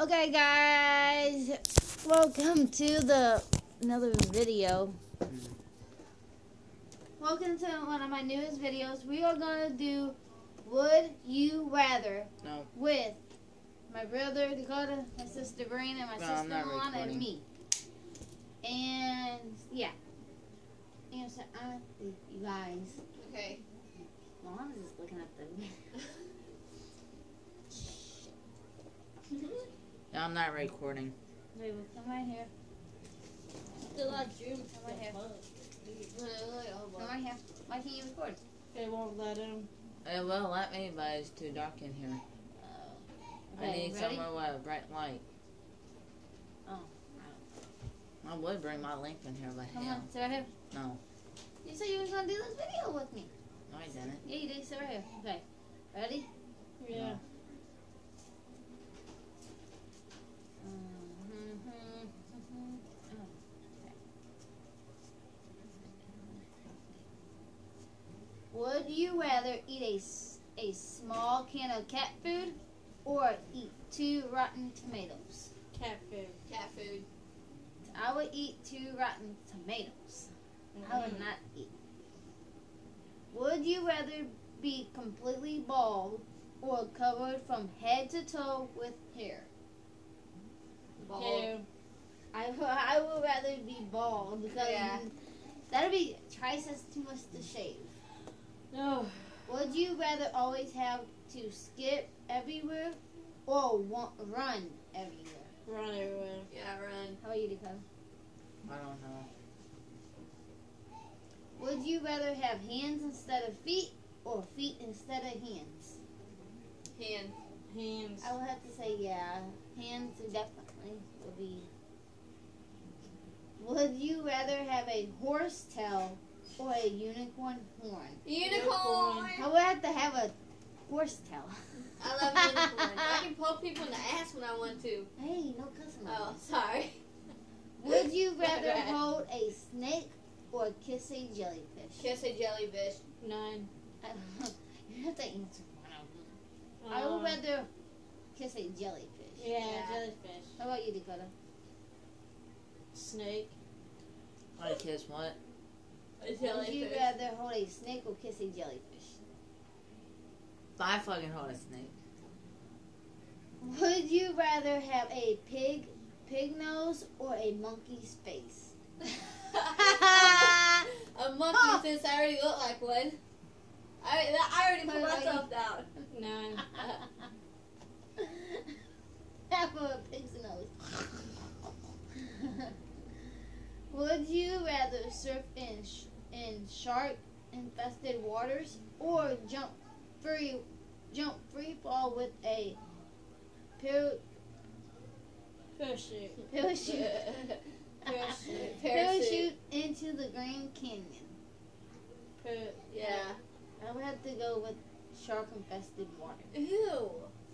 Okay, guys, welcome to another video. Welcome to one of my newest videos. We are gonna do Would You Rather with my brother Dakota, my sister Breen, and my sister Milana, and me. And yeah, answer honestly, you guys. Okay. Milana's just looking at the. No, I'm not recording. Wait, come right here. Still not June. Come right here. Come right here. Why can't you record? They won't let him. It will let me, but it's too dark in here. Okay, I need ready? somewhere with a bright light. Oh. I would bring my lamp in here, but Come hell. on, sit right here. No. You said you was gonna do this video with me. No, I didn't. Yeah, you did. Sit right here. Okay. Ready? Yeah. No. Would you rather eat a small can of cat food or eat 2 rotten tomatoes? Cat food. Cat food. I would eat 2 rotten tomatoes. I would not eat. Would you rather be completely bald or covered from head to toe with hair? Bald. Hair. I would rather be bald because that'd be twice as too much to shave. No. Would you rather always have to skip everywhere or run everywhere? Run everywhere. Yeah, run. How about you, Dakota? I don't know. Would you rather have hands instead of feet or feet instead of hands? Hand. Hands. I would have to say, yeah, hands definitely would be. Would you rather have a horse tail or a unicorn horn? Unicorn. I would have to have a horse tail. I love unicorns. I can poke people in the ass when I want to. Hey, no cussing. Oh, sorry. Would you rather hold a snake or kiss a jellyfish? Kiss a jellyfish. 9. You have to answer one of them. I would rather kiss a jellyfish. Yeah, jellyfish. How about you, Dakota? Snake. I kiss what? A Would you jellyfish. rather hold a snake or kiss a jellyfish? I fucking hold a snake. Would you rather have a pig nose or a monkey's face? A monkey, since I already look like one. I already put myself down. 9. Have a pig's nose. Would you rather surf in shark-infested waters or jump free fall with a Parachute. parachute into the Grand Canyon? Yeah. I would have to go with shark-infested water. Ew.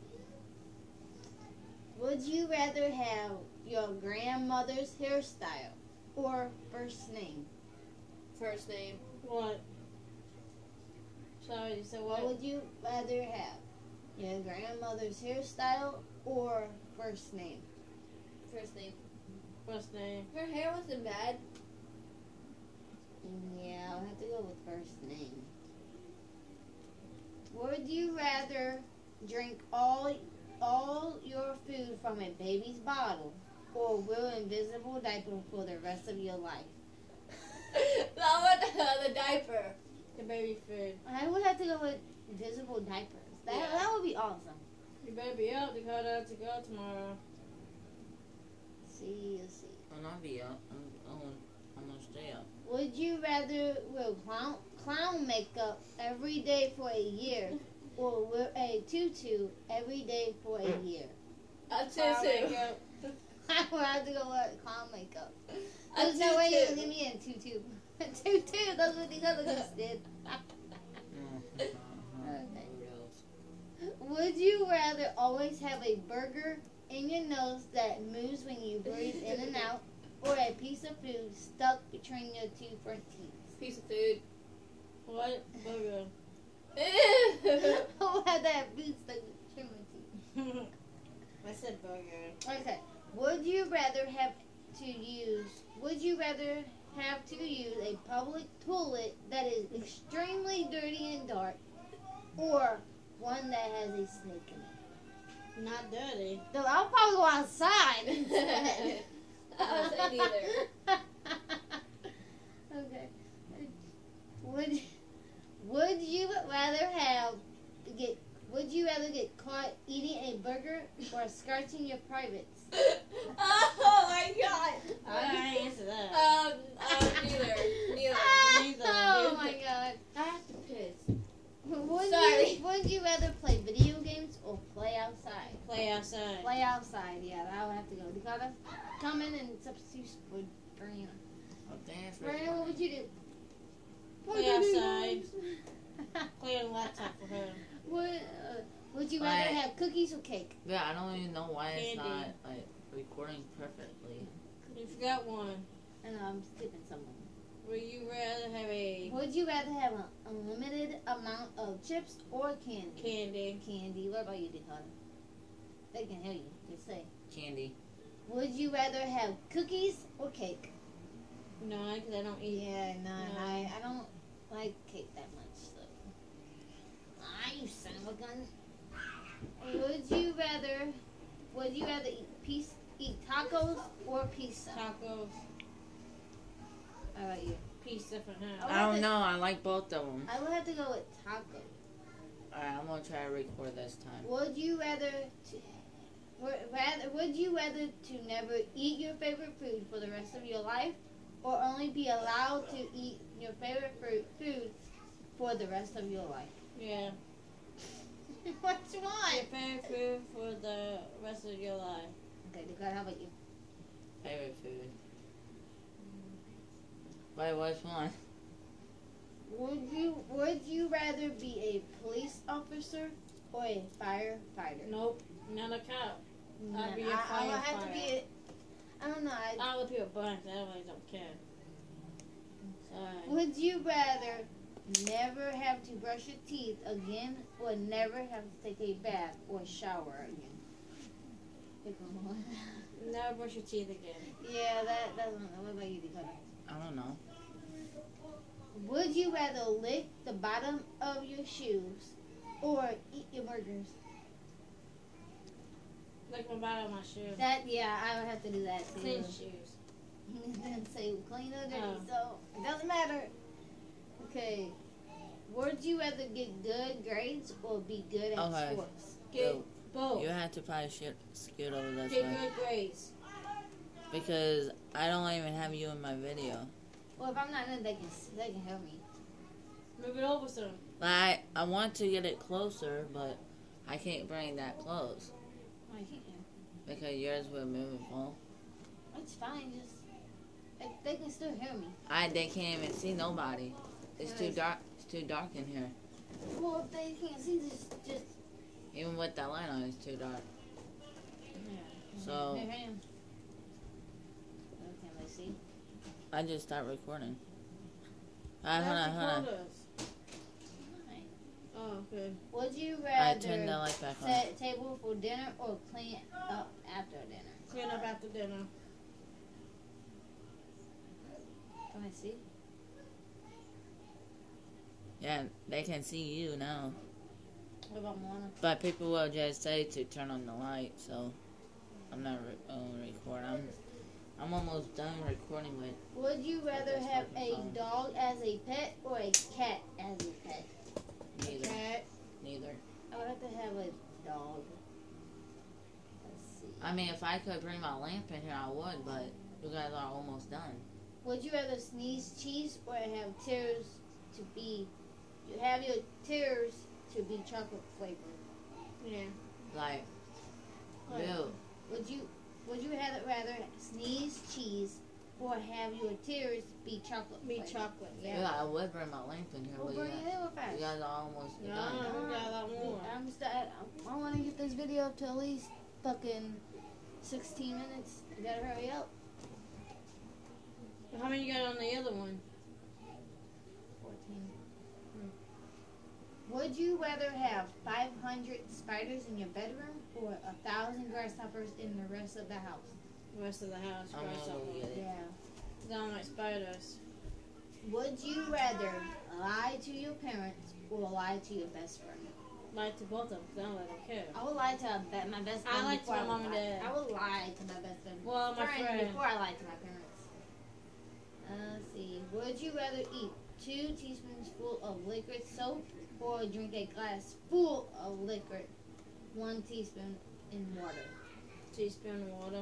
Would you rather have your grandmother's hairstyle or first name? First name. What? Sorry, you said What what? would you rather have? Your grandmother's hairstyle or first name? First name. First name. Her hair wasn't bad. Yeah, I'll have to go with first name. Would you rather drink all your food from a baby's bottle or wear an invisible diaper for the rest of your life? I want the diaper. The baby food. I would have to go with invisible diapers. That would be awesome. You better be up, Dakota, to go tomorrow. See. I'll not be up. I'm gonna stay up. Would you rather wear clown makeup every day for a year or wear a tutu every day for a year? A Clown tutu. makeup. I would have to go with clown makeup. A There's no way you tutu. would give me a tutu. A tutu, that's what the other guys did. Okay. Would you rather always have a burger in your nose that moves when you breathe in and out, or a piece of food stuck between your 2 front teeth? Piece of food. What? Burger. Ew. I would have that food stuck between my teeth. I said burger. Okay. Would you rather have to use a public toilet that is extremely dirty and dark, or one that has a snake in it? Not dirty. So I'll probably go outside. I would say neither. Okay. Would you rather get caught eating a burger or scratching your privates? Oh my god. I answer that. Neither. Oh my god. I have to piss. Would you rather play video games or play outside? Play outside. Play outside, yeah, I would have to go. Dakota, come in and substitute for Brianna. Oh, dance. Brianna, what would you do? Play outside. Play on the laptop for her. Would you rather have cookies or cake? Yeah, I don't even know why it's Candy. not like recording perfectly. You forgot one. I know, I'm skipping someone. Would you rather have a Would you rather have an unlimited amount of chips or candy? candy? Candy. What about you, Dakota? They can hear you. Just say. Candy. Would you rather have cookies or cake? No, because I don't eat. Yeah, no, No. I don't like cake that much. So. You son of a gun. Would you rather eat tacos or pizza? Tacos, How about you? pizza for her. Oh. I don't know. I like both of them. I would have to go with tacos. Alright, I'm gonna try to record this time. Would you rather to never eat your favorite food for the rest of your life, or only be allowed to eat your favorite food for the rest of your life? Yeah. What you Your want? favorite food for the rest of your life. Okay, Dakota, how about you? Favorite food. Wait, which one? Would you rather be a police officer or a firefighter? Nope. Not a cop. I'd be a I would have to firefighter. be I don't know. All the people burn, so I really don't care. Sorry. Would you rather never have to brush your teeth again, or never have to take a bath or shower again? Pick one. Never brush your teeth again. Yeah, that's one. What about you, Dakota? I don't know. Would you rather lick the bottom of your shoes or eat your burgers? Like my bottom of my shoe. I would have to do that too. Clean shoes. He didn't say clean or dirty, Oh. so it doesn't matter. Okay. Would you rather get good grades or be good at Okay. sports? Get So, both. you have to probably scoot over this Get way. good grades. Because I don't even have you in my video. Well, if I'm not in, they can help me. Move it over some. Like, I want to get it closer, but I can't bring that close. Why can't you? Because yours will move and fall. It's fine. Just they can still hear me. They can't even see nobody. It's too dark. It's too dark in here. Well, if they can't see, just Even with that light on, it's too dark. yeah. So- Hear him. Can they see? I just start recording. That's Hold on. recorders. Fine. Oh, okay. Would you I turn the rather light back on. set a table for dinner or clean up after dinner? Clean up after dinner. Can I see? Yeah, they can see you now. What about Moana? But people will just say to turn on the light, so I'm not record. I'm almost done recording with. Would you rather have a dog as a pet or a cat as a pet? Neither. Cat. Neither. I would have to have a dog. Let's see. I mean, if I could bring my lamp in here, I would, but you guys are almost done. Would you rather sneeze cheese or have tears to be? You have your tears to be chocolate flavored. Yeah. Like, What? ew. Would you rather sneeze cheese or have your tears be chocolate Be flavored? chocolate. Yeah, Yeah. I would bring my lamp in here, Well, but bring it in real fast. you guys are almost No, done. we got a lot more. I want to get this video up to at least fucking 16 minutes. You gotta hurry up. How many you got on the other one? 14. Would you rather have 500 spiders in your bedroom or 1,000 grasshoppers in the rest of the house? The rest of the house, grasshoppers. Yeah. I don't like spiders. Would you rather lie to your parents or lie to your best friend? Lie to both of them, because I don't care. I would lie to my best friend. I like to my mom and dad. I would lie to my best friend. Well, my friend. Before I lie to my parents. Let's see. Would you rather eat 2 teaspoons full of liquid soap or drink a glass full of liquid 1 teaspoon in water? Teaspoon of water.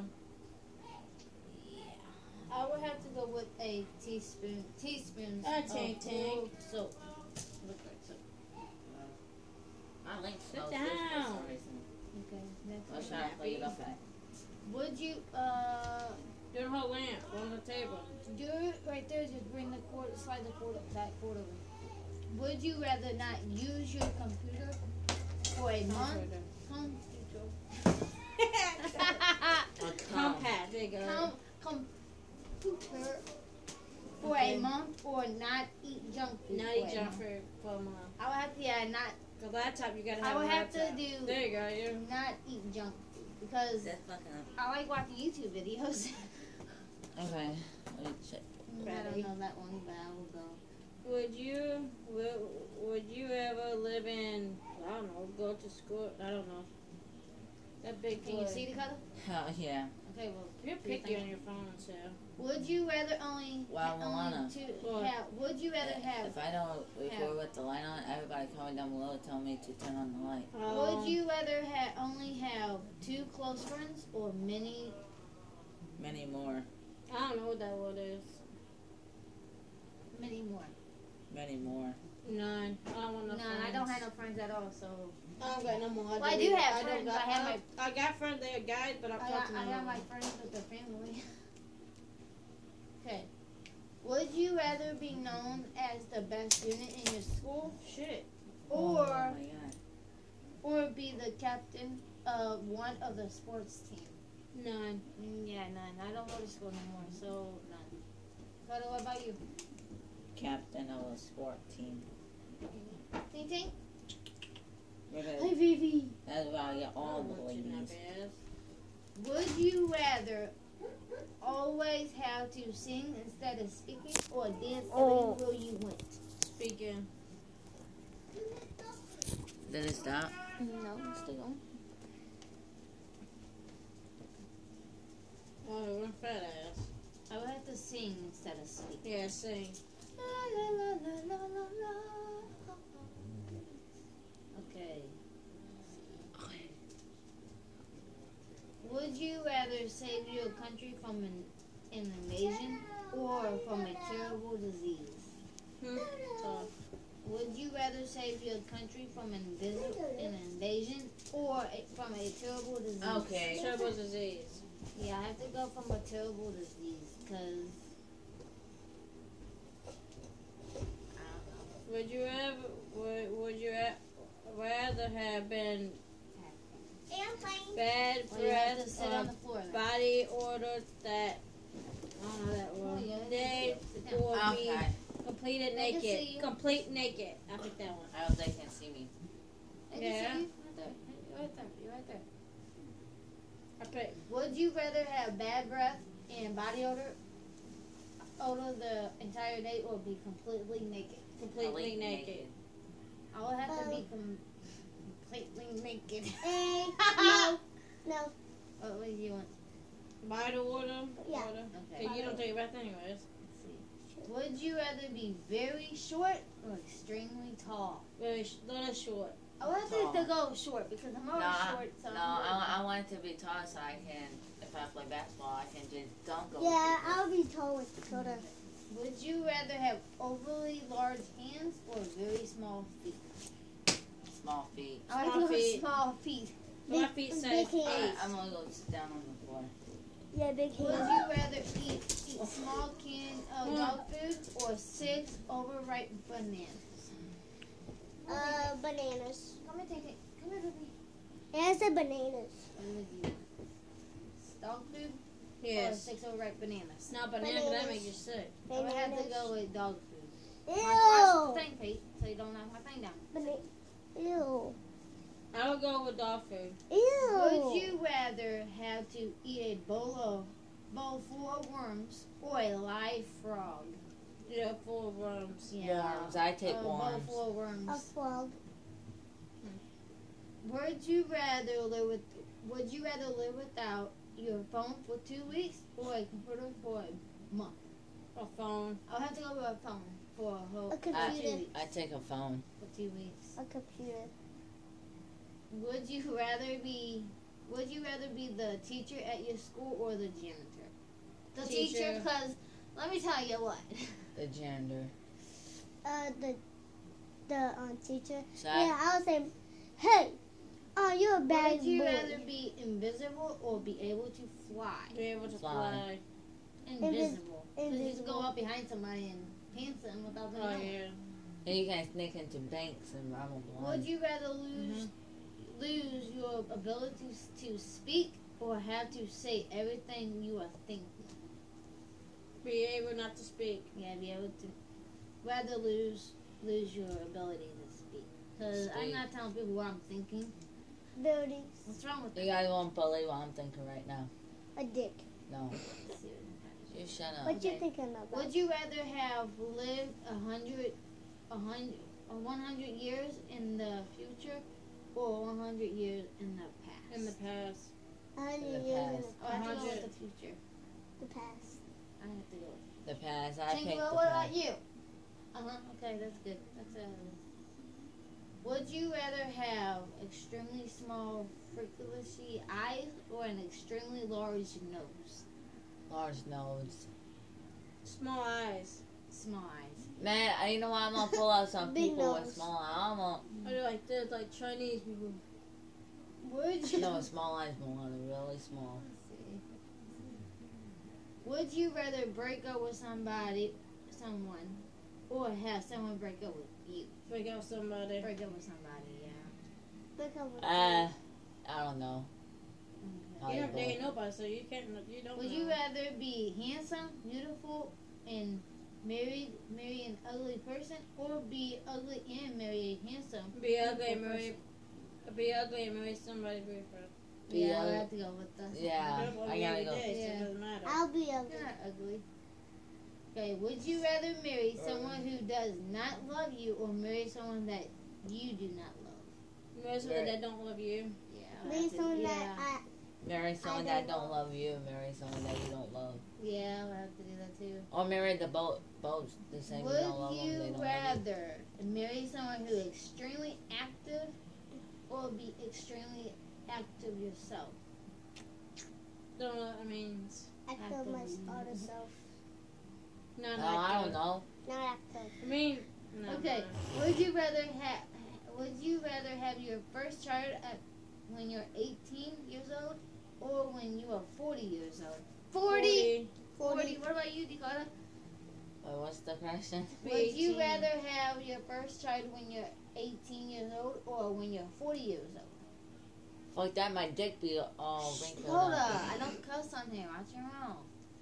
I would have to go with a teaspoon of full soap. Liquid soap. I like Sit smells down. good for some reason. Okay. Let's try to play it up at. Would you Do the whole lamp on the table. do it right there? Just bring the cord, slide the cord up, that cord over. Would you rather not use your computer for a month? Compact. There you go. Computer for a month or not eat junk food? Not eat junk food for a month. I would have to not. The laptop you gotta I have. would a have laptop. to do. There you go. You. Not eat junk food because That's fucking up. I like watching YouTube videos. Okay, let me check. I don't know that one, but I will go. Would you ever live in, I don't know, go to school? I don't know. That big Can you see the color? Yeah. Okay, well, You're picky on your phone, so. would you rather only Well, Milana, would you rather have if I don't record with the light on, everybody comment down below tell me to turn on the light. would you rather only have 2 close friends or many more. I don't know what that word is. more? Many more. None. I don't want no None. friends. I don't have no friends at all, so I don't got no more. Well, I do have friends. I got friends. They're guys, but I'm talking to I them. have my friends with their family. Okay. Would you rather be known as the best student in your school? Shit. Or oh my God. or be the captain of one of the sports team? None. Yeah, none. I don't go to school anymore, so none. Carter, what about you? Captain of a sport team. Ting? Because Hi, Vivi. that's why I get all the ladies. Would you rather always have to sing instead of speaking or dance everywhere you went? Speaking. Did it stop? No, I'm still going. Oh, we're fat ass. I would have to sing instead of speak. Yeah, sing. La, la, la, la, la, la, la. Okay. Would you rather save your country from an invasion or from a terrible disease? Tough. Would you rather save your country from an invasion or from a terrible disease? Okay. Terrible disease. Yeah, I have to go from a terrible disease because Would you rather have been bad you have to breath sit on the floor. Then. body order that I don't know that word. They or be Okay. completed They can see naked. you. Complete naked. I picked that one. I hope they can't see me. They can Yeah. see you. Right there. You're right there. I picked. Would you rather have bad breath and body odor the entire day or be completely naked? Completely naked. I would have to be completely naked. No. What would you want? Body order. Yeah. Order. Okay. Okay, you don't take a bath anyways. Let's see. Would you rather be very short or extremely tall? Very little short. I would have to go short because I'm already short. So I want it to be tall so I can, if I play basketball, I can just dunk over Yeah, people. I'll be tall with Dakota. Would you rather have overly large hands or very small feet? Small feet. I would Small have to go feet. small feet. My feet say big hands. I'm gonna go sit down on the floor. Yeah, big Would hands. you rather eat small can of dog food or 6 overripe bananas? Bananas. Come here, take it. Come here, baby. Yeah, I said bananas. What would you? Dog food or yes. 6 overripe bananas? It's not banana, but that makes you sick. I would have to Bananas. go with dog food. Ew. Watch the thing, Pete, so you don't knock my thing down. Ew. I would go with dog food. Ew. Would you rather have to eat a bowl full of worms or a live frog? Yeah, full of worms. Worms. I take a bowl worms. full of worms. A frog. Would you rather live without your phone for 2 weeks or a computer for a month? A phone. I'll have to go with a phone for a whole A computer. 2 weeks. I take a phone. For 2 weeks. A computer. Would you rather be the teacher at your school or the janitor? The teacher, because let me tell you what. The janitor. The teacher. So Yeah, I would say, hey, you're a bad Would you boy. rather be invisible or be able to fly? Be able to Fly. fly. Invisible. Because you just Invisible. go up behind somebody and pants them without them Oh, knowing. yeah. and you can sneak into banks and rob them blind. Would you rather lose your ability to speak or have to say everything you are thinking? Be able not to speak. Yeah, be able to. Rather lose your ability to speak. Because I'm Speak. not telling people what I'm thinking. Buildings. What's wrong with You that? guys won't believe what I'm thinking right now. A dick. No. You shut up. What you Okay. thinking about? Would you rather have lived 100 years in the future or 100 years in the past? In the past. 100 In the years in past. Oh, I have to go 100. with the future. the past. I have to go with The past. I picked Tinkerbell, the what past. about you? Okay, that's good. Would you rather have extremely small freckly eyes or an extremely large nose? Large nose. Small eyes. Small eyes. Man, you know what? I'm gonna pull out some Big people with nose. small eyes. I'm gonna. I do like this, like Chinese people. Would you? No, small eyes, Moana. Really small. Let's see. Would you rather break up with someone, or have someone break up with you? Break out somebody. Break up with somebody, yeah. Look over I don't know. How You you don't date vote. nobody, so you can't. You don't. Would know. you rather be handsome, beautiful, and marry an ugly person, or be ugly and marry a handsome? Be ugly and beautiful marry. Be ugly and marry somebody beautiful. Be Yeah, I ugly. have to go with that. Yeah, I gotta go. So Yeah. it doesn't matter. I'll be ugly. You're not ugly. Okay, would you rather marry someone who does not love you or marry someone that you do not love? Marry somebody that don't love you. Yeah. Be someone yeah. that Marry someone I that don't don't love you. Marry someone that you don't love. Yeah, I'll have to do that too. Or marry the both the same. You don't love Would them. They you don't love rather marry someone who is extremely active or be extremely active yourself? Don't know what that means. active my other self. Not you. No, I active. don't know. Not active. I mean, no, Okay. no. Would you rather have your first child when you're 18 years old or when you are 40 years old? 40. 40. What about you, Dakota? Wait, what's the question? Would you 18. rather have your first child when you're 18 years old or when you're 40 years old? Fuck that, my dick be all wrinkled Hold up. up. I don't cuss on here. Watch your mouth.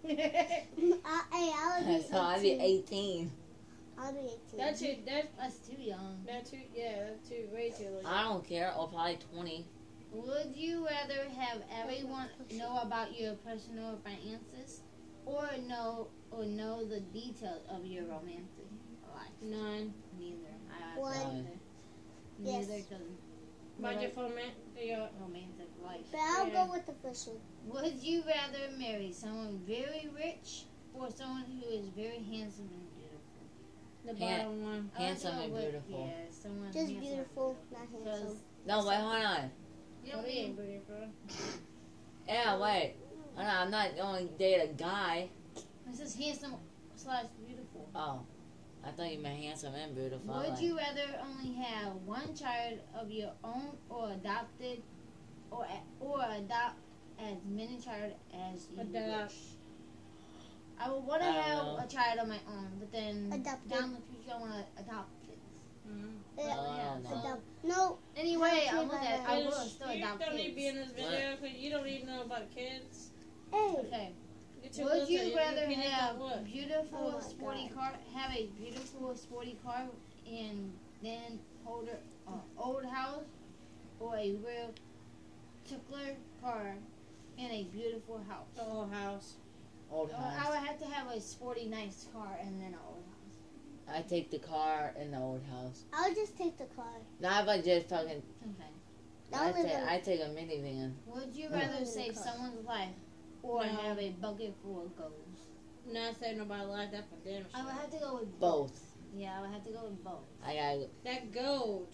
I'll be 18. So I'd be 18. I'll be 18. That's too. That's too young. That's too. Yeah, that's too. Way too late. I don't care. Or probably 20. Would you rather have everyone know about your personal finances or know the details of your romantic life? None. Neither. One. Yes. Neither, because Mind your phone, man. Your romantic life. But I'll Yeah. go with the first one. Would you rather marry someone very rich or someone who is very handsome and beautiful? the Han- bottom one. I like Handsome to go and with- beautiful. Yeah, someone Just handsome. beautiful, not handsome. No, wait, hold on. You What don't do you mean mean, beautiful? Yeah, wait. Hold on, I'm not going to date a guy. it says handsome / beautiful. Oh. I thought you meant handsome and beautiful. Would Like, you rather only have one child of your own or adopted or adopt as many child as you Adopt. wish? I would want to I don't have know. a child of my own, but then Adopted. down the future I want to adopt kids. Mm-hmm. I don't know. Adopt. No. Anyway, Have I'm looking at. I will still You adopt don't need to be in kids. this video because you don't even know about kids. Hey. Okay. You're too Would little, you your rather opinions have don't work. beautiful Oh my sporty God. car, have a beautiful sporty car, and then hold an old house or a real tickler car in a beautiful house? The old house. Old I house. would have to have a sporty, nice car and then an old house. I take the car in the old house. I'll just take the car. Not if I just fucking. Okay. I take a minivan. Would you rather save car. someone's life or No. have a bucket full of gold? Not saving nobody's life. That's for damn I would sure. have to go with Both. Yeah, I would have to go with both. I gotta. That gold.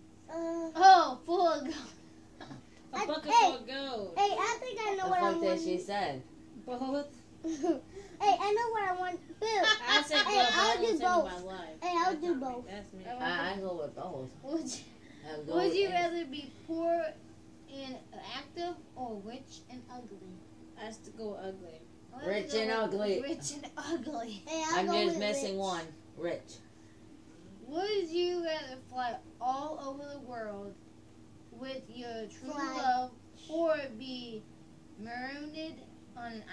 Oh, full of gold. A bucket hey. full of gold. Hey, I think I know The what I fuck want. that she said. Both. Hey, I know what I want. Boo. I said Hey, both. I'll I won't do save both. nobody's life. Hey, I'll That's do not me. both. That's me. I go with both. Would you rather be poor and active or rich and ugly? I have to go ugly. I would Rich go and with ugly. Rich and ugly. Hey, I'll I'm go just with missing rich. one. Rich. Would you rather fly all over the world with your true Fly. love or be marooned on an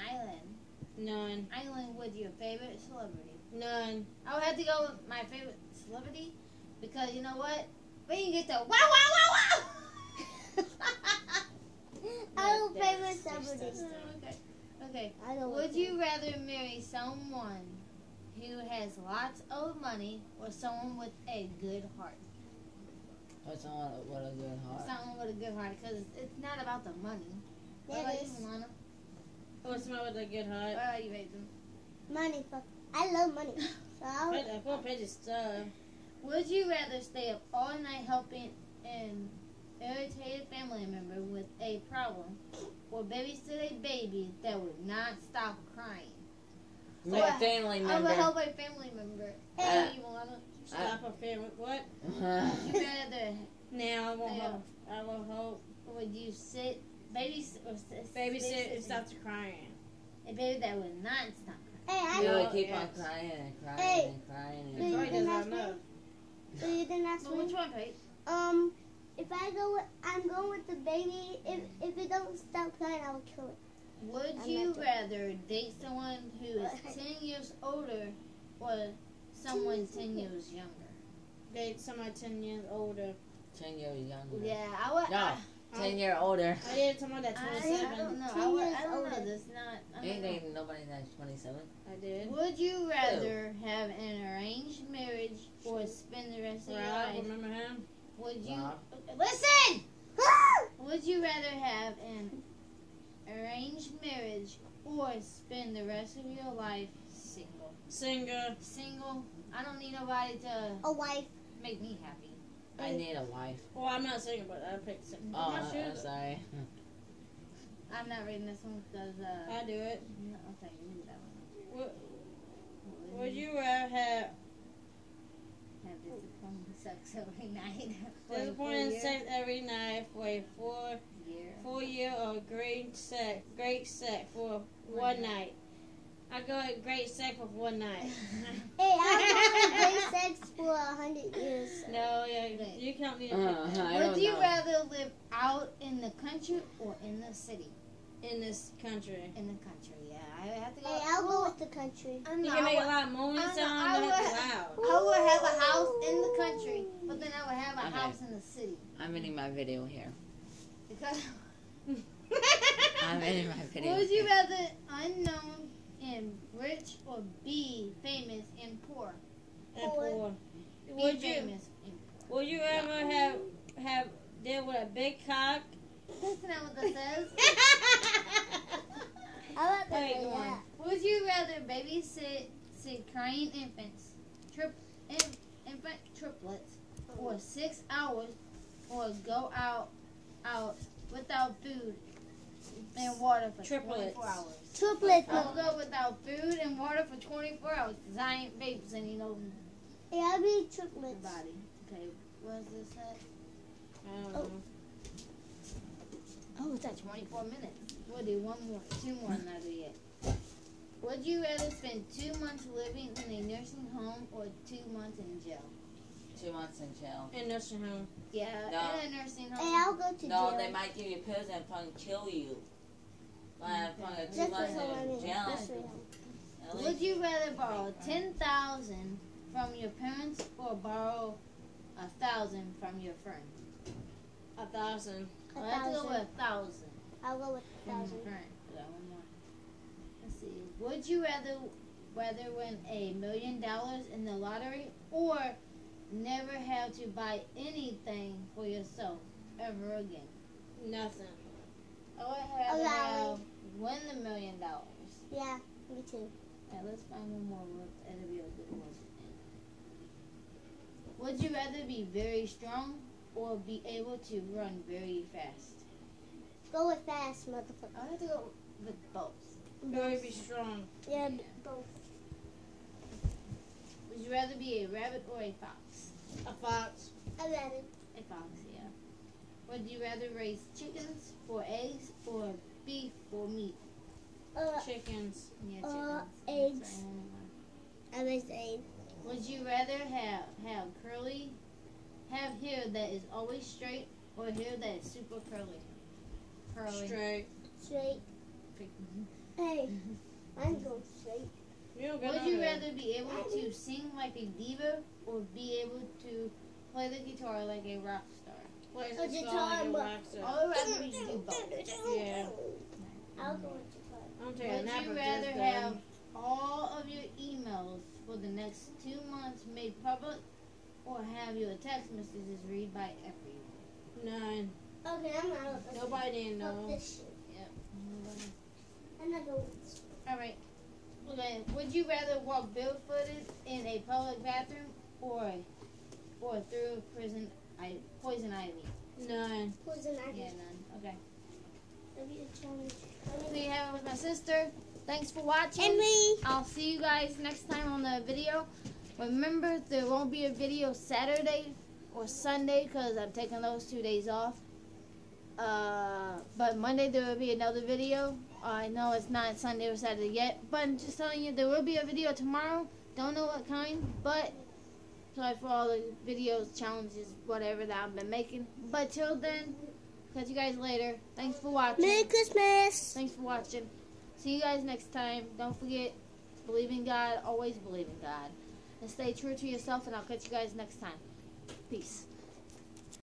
None. island with your favorite celebrity? None. I would have to go with my favorite celebrity because you know what? We can get the wow wow wow wow. Our That's favorite disgusting. celebrity. Okay. I go Would with you rather marry someone who has lots of money or someone with a good heart? What's on? What a good heart. Someone with a good heart, because it's not about the money. What It about is. you, Lana? Or someone with a good heart. What about you, Rachel? Money. Fuck. I love money. So I'll, I feel pretty stuff. Would you rather stay up all night helping an irritated family member with a problem or babysit a baby that would not stop crying? My What? family I would member. help a family member. Uh, Hey, you, Lana? Stop a family. What? Would you rather, Now I won't Yeah. hope. I will hope. would you babysit Babysit and stop crying. a baby that would not stop crying? hey, I You know. would keep on yes. crying and crying Hey. and crying Do and you Sorry, think does that's not know. me? So you think that's Well, which me? one, Pete? If I go with, I'm going with the baby. If it don't stop crying, I will kill it. Would I'm you not doing- rather date someone who is 10 years older or someone 10 years younger? Date somebody 10 years older. 10 years younger. Yeah, I would. No, 10 year older. I dated someone that's I 27. don't know. 10 I years don't know. older. This not. I Ain't don't know. dating nobody that's 27. I did. Would you rather have an arranged marriage or spend the rest of your Rob, life? remember him? Would you Rob. listen? Would you rather have an arranged marriage or spend the rest of your life single? Singer. Single. I don't need nobody to A wife. make me happy. I need a wife. Well, I'm not single, but I picked singer. Oh, I'm not sure. I'm sorry. I'm not reading this one because I do it. no, okay, you do that one. Would you rather have Have disappointing sex every night for a disappointing 4 year sex every night for a year? 4 year or great sex for one night? I go with great sex for one night. Hey, I'll go with great sex for 100 years. No, yeah, you can't need to pick that. I Would don't you know. rather live out in the country or in the city? In this country. In the country, yeah. I have to go. Hey, I'll go with the country. I You know, can make a I lot of moaning I know, sound, I but it's would- loud. would have a house in the country, but then I would have a Okay. house in the city. I'm ending my video here. Because I'm ending my video. would you rather unknown and rich or be famous and poor? And Poor. poor. Be Would you famous and poor. would you ever have deal with a big cock? That's not what that says. How about Hey, that? go on. Would you rather babysit crying infants, infant triplets, for 6 hours, or go out without food and water for Triplets. 24 hours? Triplets. I will go without food and water for 24 hours because I ain't babysitting no Hey, I'll be triplets. body. Okay, what's this at? I don't know. Oh, it's at 24 minutes. We'll do two more, not do yet. Would you rather spend 2 months living in a nursing home or 2 months in jail? 2 months in jail. In nursing home. Yeah, No. in a nursing home. Hey, I'll go to No, jail. they might give you pills and fucking kill you. Fucking That's 2 months what I in mean. jail. That's what I mean. At Would least. you rather borrow $10,000 from your parents or borrow 1,000 from your friend? 1,000. Well, I have to go with 1,000. I'll go with From 1,000. your friend. Got one more. Let's see. Would you rather win $1 million in the lottery or never have to buy anything for yourself ever again? Nothing. I would rather have win $1 million. Yeah, me too. Alright, let's find one more. It'll be a good one. Would you rather be very strong or be able to run very fast? Go with fast, motherfucker. I have to go with both. Very be strong. Yeah, both. Would you rather be a rabbit or a fox? A fox. A rabbit. A fox, yeah. Would you rather raise chickens for eggs or beef for meat? Chickens. Yeah, chickens. Eggs. Sorry, I raise eggs. would you rather have hair that is always straight or hair that is super curly? Straight. Straight. Hey, I'm going straight. You don't get Would no you hair. rather be able to sing like a diva or be able to play the guitar like a rock star? Play Oh, the guitar, song and but- wax it. I would rather be do both. Yeah. I'll go with guitar. I'm taking a Would nap you or rather just have all of your emails for the next 2 months made public or have your text messages read by everyone? None. Okay, I'm out. Nobody Fuck knows. this shit. Yep. Another one. Alright. Okay. Would you rather walk barefooted in a public bathroom or through poison ivy? None. Poison ivy. Yeah, none. Okay. Maybe a challenge. So you have it with my sister. Thanks for watching. And me. I'll see you guys next time on the video. Remember, there won't be a video Saturday or Sunday because I'm taking those 2 days off. But Monday there will be another video. I know it's not Sunday or Saturday yet, but I'm just telling you there will be a video tomorrow. Don't know what kind, but sorry for all the videos, challenges, whatever that I've been making. But till then, catch you guys later. Thanks for watching. Merry Christmas. Thanks for watching. See you guys next time. Don't forget, believe in God. Always believe in God. And stay true to yourself, and I'll catch you guys next time. Peace.